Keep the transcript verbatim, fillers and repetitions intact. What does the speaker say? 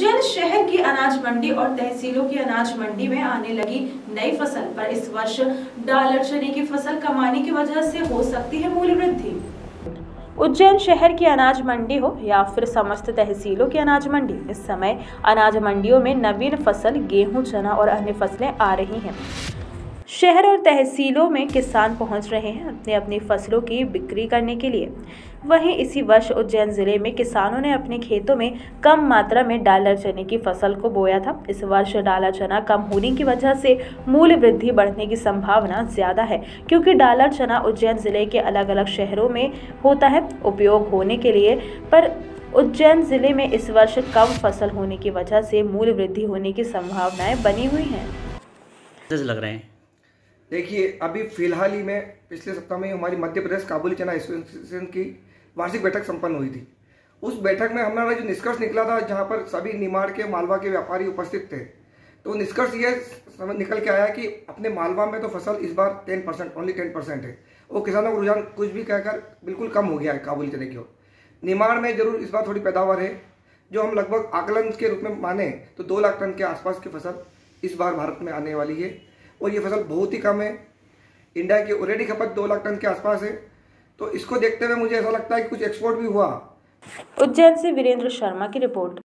उज्जैन शहर की अनाज मंडी और तहसीलों की अनाज मंडी में आने लगी नई फसल पर इस वर्ष डालर चने की फसल कमाने की वजह से हो सकती है मूल्य वृद्धि। उज्जैन शहर की अनाज मंडी हो या फिर समस्त तहसीलों की अनाज मंडी, इस समय अनाज मंडियों में नवीन फसल गेहूं, चना और अन्य फसलें आ रही हैं। शहर और तहसीलों में किसान पहुंच रहे हैं अपने अपनी फसलों की बिक्री करने के लिए। वहीं इसी वर्ष उज्जैन जिले में किसानों ने अपने खेतों में कम मात्रा में डालर चने की फसल को बोया था। इस वर्ष डालर चना कम होने की वजह से मूल्य वृद्धि बढ़ने की संभावना ज्यादा है, क्योंकि डालर चना उज्जैन जिले के अलग अलग शहरों में होता है उपयोग होने के लिए, पर उज्जैन जिले में इस वर्ष कम फसल होने की वजह से मूल्य वृद्धि होने की संभावनाएं बनी हुई हैं। लग रहे हैं देखिए, अभी फिलहाल ही में पिछले सप्ताह में हमारी मध्य प्रदेश काबुली चना एसोसिएशन की वार्षिक बैठक संपन्न हुई थी। उस बैठक में हमारा जो निष्कर्ष निकला था, जहां पर सभी निमाड़ के मालवा के व्यापारी उपस्थित थे, तो निष्कर्ष ये निकल के आया कि अपने मालवा में तो फसल इस बार ten percent only ten percent है। वो किसानों का रुझान कुछ भी कहकर बिल्कुल कम हो गया है काबुली चने की ओर। निमाड़ में जरूर इस बार थोड़ी पैदावार है, जो हम लगभग आकलन के रूप में माने तो दो लाख टन के आसपास की फसल इस बार भारत में आने वाली है, और ये फसल बहुत ही कम है। इंडिया की ऑलरेडी खपत दो लाख टन के आसपास है, तो इसको देखते हुए मुझे ऐसा लगता है कि कुछ एक्सपोर्ट भी हुआ। उज्जैन से वीरेंद्र शर्मा की रिपोर्ट।